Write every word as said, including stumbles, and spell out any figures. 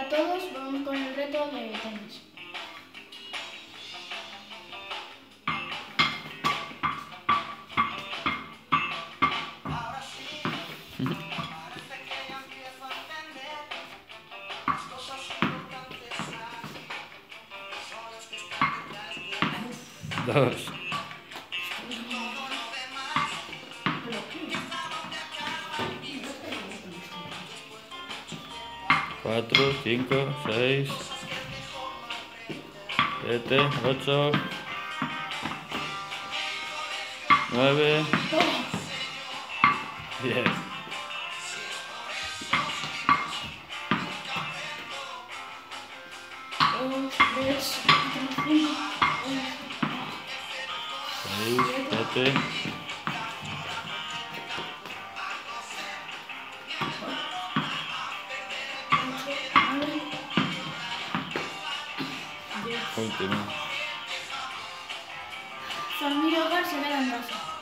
a todos, vamos con el reto de tenis. Dos. Cuatro, cinco, seis, siete, ocho, nueve, diez. Dos, tres, cuatro, cinco, Seis, siete. Último. Familia Hogar se queda en casa.